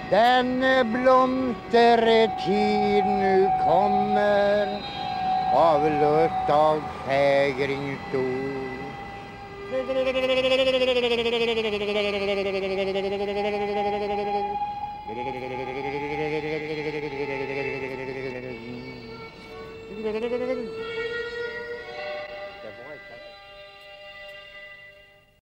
Den blomstertid nu kommer av lust av fägring stor.